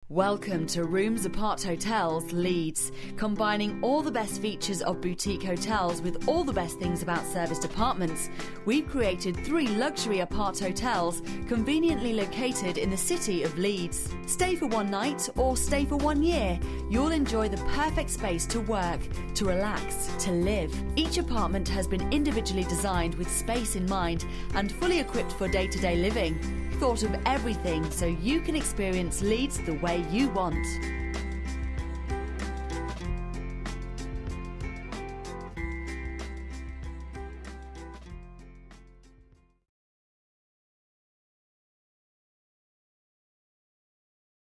Welcome to Roomzzz Aparthotels, Leeds. Combining all the best features of boutique hotels with all the best things about serviced apartments, we've created 3 luxury Aparthotels conveniently located in the city of Leeds. Stay for one night or stay for 1 year. You'll enjoy the perfect space to work, to relax, to live. Each apartment has been individually designed with space in mind and fully equipped for day-to-day living. Thought of everything so you can experience Leeds the way you want.